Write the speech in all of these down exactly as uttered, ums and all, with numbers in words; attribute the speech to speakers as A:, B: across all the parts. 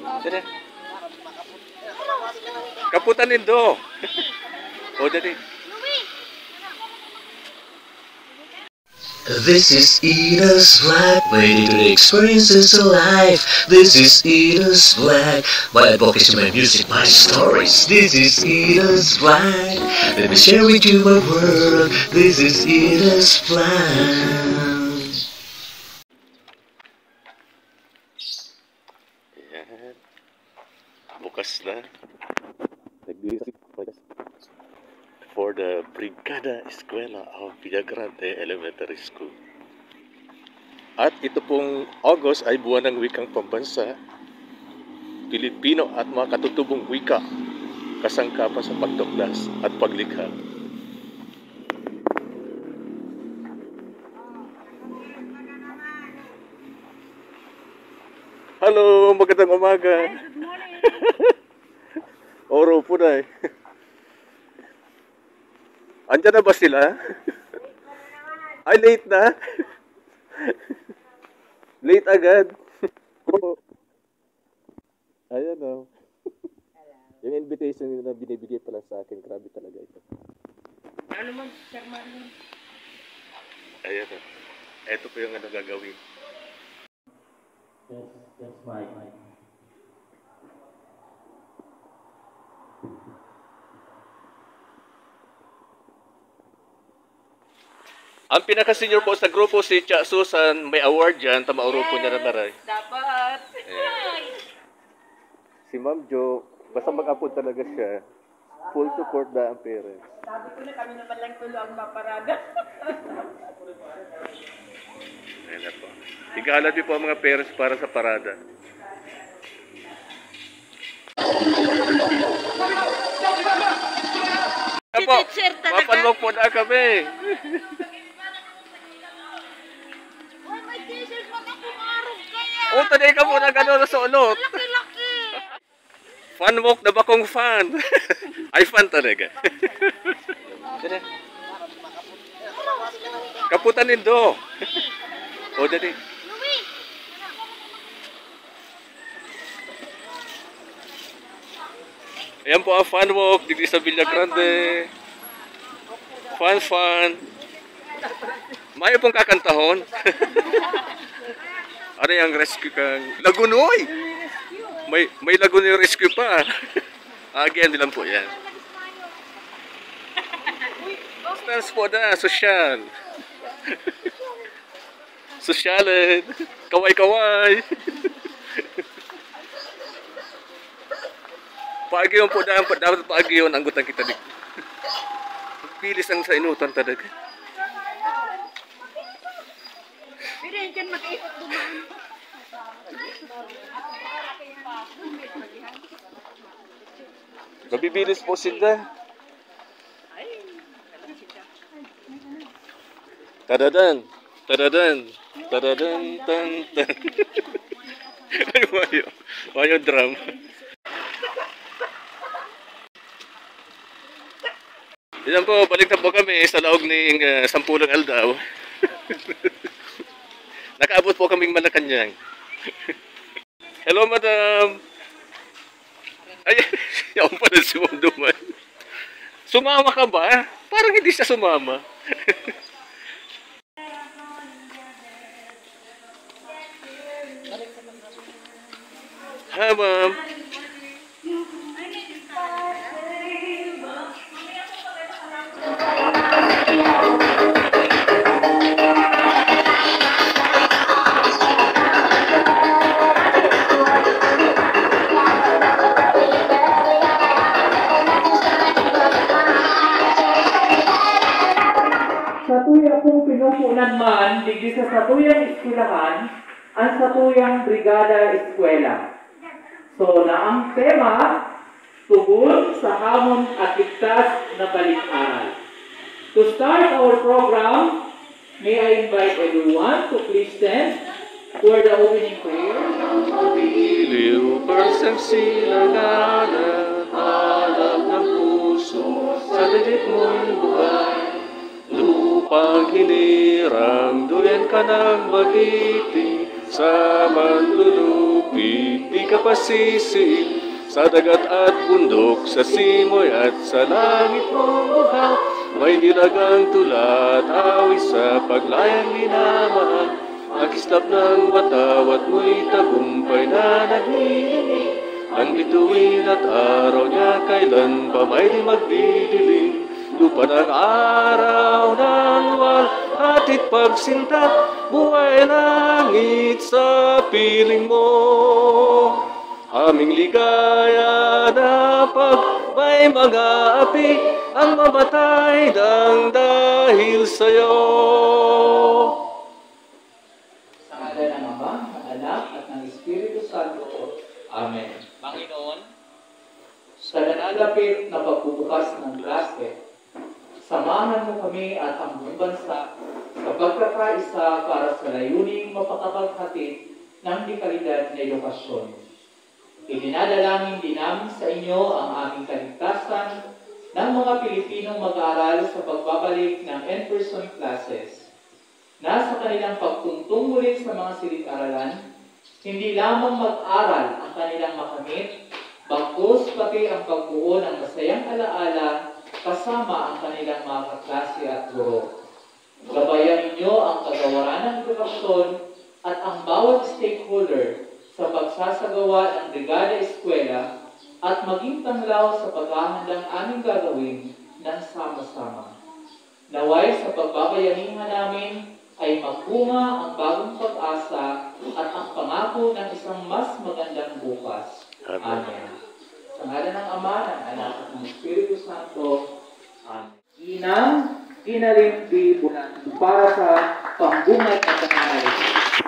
A: Dali. Kaputan nindo. O, dali.
B: This is Eda's Black, ready to the experiences of life. This is Eda's Black, my advocacy, my music, my stories. This is Eda's Black, let me share with you my world. This is Eda's Black.
A: Ayan. Bukas na. Nag-music for the Brigada Eskwela of Villagrande Elementary School. At ito pong August ay buwan ng wikang pambansa, Pilipino at mga katutubong wika, kasangkapan sa pagtuklas at paglikha. Hello, magandang umaga.
C: Good morning.
A: Oro po na eh. Andyan na ba sila? Ay, late na? Late agad. Ayan o. Yung invitation na binibigay pala sa akin, grabe talaga ito.
C: Ano man, Sir Marlon?
A: Ayan o. Ito po yung ano gagawin.
B: Yes, that's my, my.
A: Ang pinaka-senior po sa grupo, si Cha Susan, may award dyan. Tamauro po niya na naray.
C: Dapat.
A: Si Ma'am Jo, basta mag-upload talaga siya. Full support na ang parents.
C: Sabi ko na kami naman lang tulo ang maparada.
A: Ayan na po. Igalat niyo po ang mga parents para sa parada. Ayan po, mapanwag po na kami.
C: Oh, may t-shirt mo na pumarog kaya.
A: O, taday ka po na gano'n sa ulot.
C: Laki-laki.
A: Fun walk na bakong fan. Ay, fun talaga. Kaputan nindo. O, dali. Ayan po ang fun walk dito sa Villagrande. Fun, fun. May pong kakantahon. Ano yung rescue kang Lagunoy? May may Lagunoy rescue pa. Again nilang po yan. Stance po na, social. Sosyalin. Kaway-kaway. Paagi yung po na, dapat paagi yung anggutan kita dito. Pilis ang sa inutan talaga.
C: Pero yan dyan mag-ikot dumaan.
A: Nabibilis po sila. Tadadan, tadadan, tadadan, tan, tan. Ay, mayo. Mayo drum. Yan po, balik na po kami sa laog ng uh, Sampulang Aldaw. Nakaabot po kaming Malacanang. Hello, madam. Ay, yan pala si Ma'am Duman. Sumama ka ba? Parang hindi siya sumama. Hi, ma'am.
D: Sa tuya pong pinupunan man, digdi sa satuyang eskwelahan, ang satuyang Brigada Eskwela. So, na ang tema, tugon sa hamon at ligtas na balik-aral. To start our program, may I invite everyone to please stand for the opening prayer.
A: Iliw persang silanganan, alab ng puso, sa dilit mo'y buhay. Lupang hinirang, duyan ka ng magiti, Sa manlulupit, di ka pasisi. Sa dagat at bundok, sa simoy at sa langit mong buhaw, may diragang tulat, awis sa paglayang minamahal. Ang kislap ng watawat mo'y tagumpay na naglilinig. Ang bituin at araw niya kailan pa may di magdidilim. Lupa ng araw ng walhatit pagsinta, buhay langit sa piling mo. Aming ligaya na pag may mga api ang mamatay ng dahil sa'yo.
D: Sa ngala ng Ama, ng Anak, at ng Espiritu Santo. Amen.
E: Panginoon,
D: Sa nanalapit na pagbubukas ng klase, samahan mo kami at ang buong bansa sa pagkakaisa para sa layuning mapakapaghatid ng dekalidad na edukasyon. Idinadalangin din namin sa inyo ang aming kaligtasan ng mga Pilipinong mag-aaral sa pagbabalik ng in-person classes na sa kanilang pagtungtong muli sa mga silid-aralan, hindi lamang mag-aral ang kanilang makamit, bagkus pati ang pagbuo ng masayang alaala kasama ang kanilang mga kaklase at guro. Gabayan ninyo ang kagawaran ng edukasyon at ang bawat stakeholder sa pagsasagawa ng Brigada Eskwela at maging tanglaw sa paghahandang aming gagawin ng sama-sama. Naway sa pagbabayanihan namin ay magbunga ang bagong pag-asa at ang pangako ng isang mas magandang bukas.
A: Amen.
D: Amen. Sa ngala ng Ama, ng Anak, at ng Espiritu Santo. Amen. Inang, inalimpi bulan para sa pambungad ng pananalig.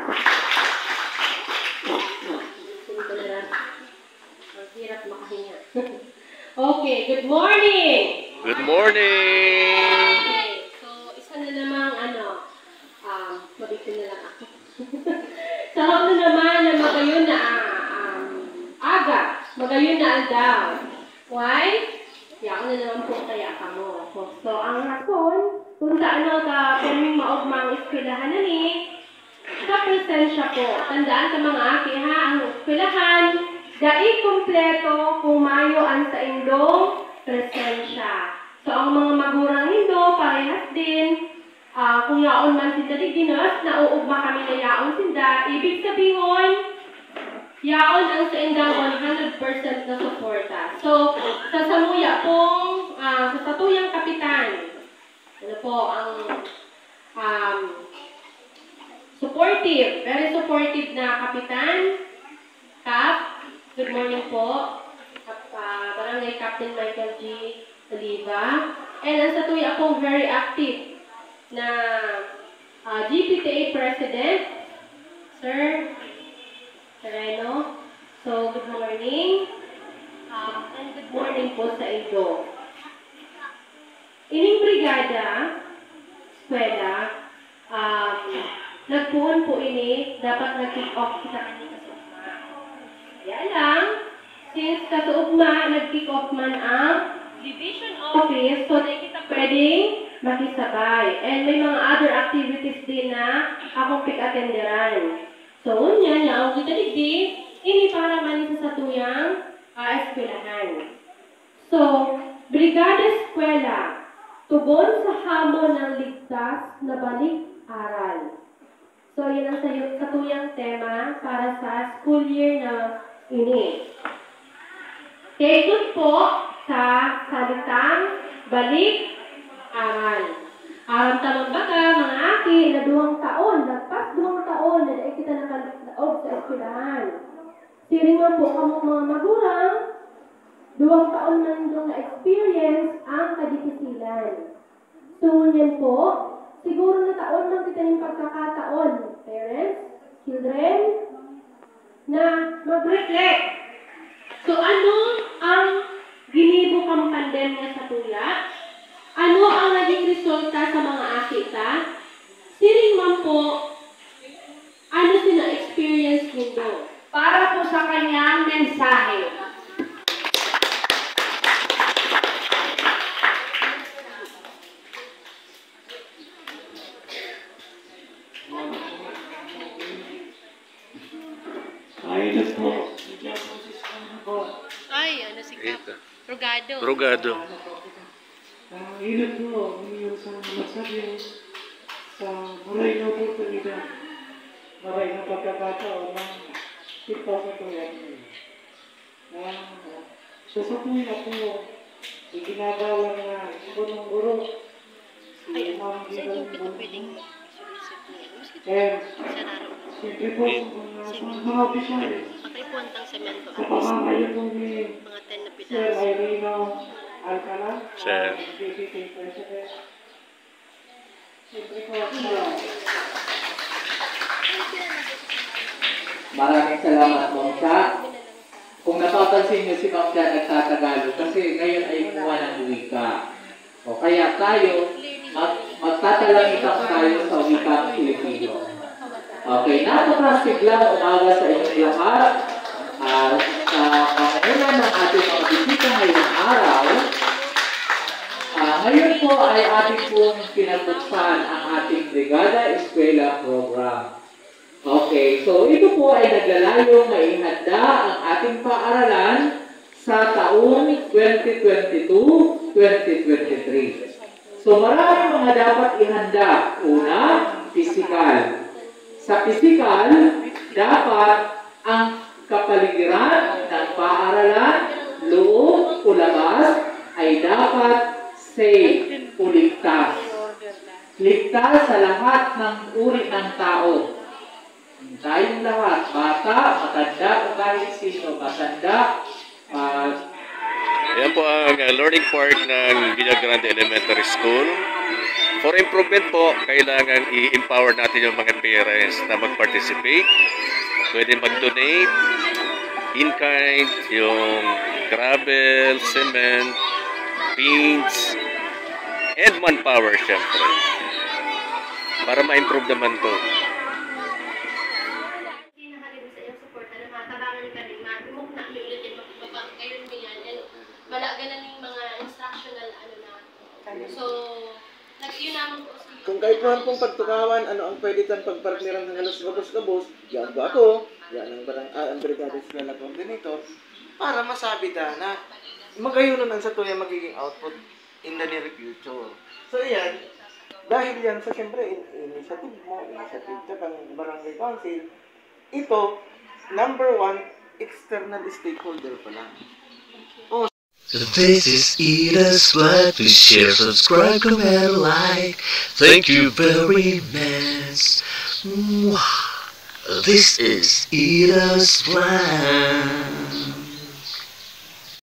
C: Hirap makahinga. Okay, good morning!
A: Good morning!
C: Okay, so isa na namang ano, um, mabigyan na lang ako. Sarap na naman na magayon na um, aga, magayon na aldaw. Why? Yaon na naman po kaya ka mo. So, ang hapon, kung ano ka perming maugmang eskwelahan na ni, sa presensya po. Tandaan sa mga aki ha, ang eskwelahan, dai kompleto kung mayo ang sa indong presensya. So, ang mga magurang indo, parehas din. Uh, kung yaon man sinda di dinas, nauugma kami na yaon sinda. Ibig sabihin, yaon ang sa indang one hundred percent na suporta. So, sa samuya pong, uh, sa satuyang kapitan, ano po, ang um, supportive, very supportive na kapitan, Kap, good morning po. Uh, Barangay Captain Michael G. Oliva. And ang sa tuya po very active na uh, G P T A President, Sir Sereno. So, good morning. Um, and good morning po sa inyo. Ining brigada, eskwela, um, nagpuon po ini, dapat nag-kick off kita kanina sa ugma. Kaya lang, since kasuugma, nag-kick off man ang division office, so na kita pwedeng makisabay. And may mga other activities din na akong pick-attenderan. So, unya na ang kita digdi, ini para man sa tuyang uh, eskwelahan. So, Brigada Eskwela, tugon sa hamon ng ligtas na balik-aral. So, yun ang sa tuyang tema para sa school year na ini. Kaya po sa salitang balik-aral. Aram tamang baga, mga aki, na duwang taon, nagpas duwang taon, na dahil kita nakalaog sa eskwelahan. Siring mo po kamong mga magurang, duwang taon man doon na-experience ang kadipisilan. So, yan po, siguro na taon lang kita yung pagkakataon, parents, children, na mag-reflect. So, ano ang ginibo kang pandemya sa tuya? Ano ang naging resulta sa mga akita? Siring man po, ano sina-experience nito? Para po sa kanyang mensahe.
D: po.
C: Ay, ano si Kap?
A: Ito.
C: Rogado.
A: Rogado.
D: Ah, yun po, yun sa masabi sa maray na oportunidad, maray na pagkakataon ng kita sa tuyan mo. Ah, so sa tuwing ako, iginagawa na punong guro,
C: Ay,
D: si Ma'am
C: sa inyo
D: Gilang
C: kita
D: Bulong.
C: pwedeng solicit niya. Mas kita
D: And,
C: sa naro.
D: siyempre po, sa mga sa mga opisyal,
C: Pakipuantang semento.
D: sa pamamayo po ni
C: Mga ten na
D: Sir
C: pitaso.
D: Irino Alcala,
A: Sir.
D: ang D P P President. Siyempre po, sa maraming salamat, Ma'am Cha. Kung napapansin niyo si Ma'am Cha nagtatagalog kasi ngayon ay kumuha ng wika. O kaya tayo, mag magtatalangitak tayo sa wikang Pilipino. Okay, napakasiglang umaga sa inyong lahat. At sa pangunan ng ating mga bisita ngayong araw, uh, ngayon po ay ating pong pinagpuksan ang ating Brigada Eskwela Program. Okay, so ito po ay naglalayong maihanda ang ating paaralan sa taong twenty twenty-two twenty twenty-three. So maraming mga dapat ihanda. Una, physical. Sa physical, dapat ang kapaligiran ng paaralan, loob o labas, ay dapat safe o ligtas. Ligtas sa lahat ng uri ng tao. Tayong lahat, bata, matanda, o kahit sino, matanda, uh,
A: Yan po ang uh, learning part ng Villa Grande Elementary School. For improvement po, kailangan i-empower natin yung mga parents na mag-participate. Pwede mag-donate, in-kind, yung gravel, cement, paints, and manpower syempre. Para ma-improve naman to.
C: Hindi nakalibig sa iyong support na matabangan ka rin, ma-imok na kami ulit yung mapapag kayo mo yan. And wala ganun yung mga instructional ano na. So, nag-yun naman po sa
E: Kung kahit naman pong pagtukawan, ano ang pwede tang pagpartneran ng halos gabos-gabos, yan ba ako, yan ang barang, ah, ang Brigada Eskwela Coordinator, para masabi da na magayunan ang sa tuya magiging output in the near future. So yan, dahil yan sa siyempre in initiative mo, initiative sa pang barangay council, ito, number one, external stakeholder pa lang.
B: This is Eda's Flag. Please share, subscribe, comment, like. Thank you very much. Mwah. This is Eda's Flag.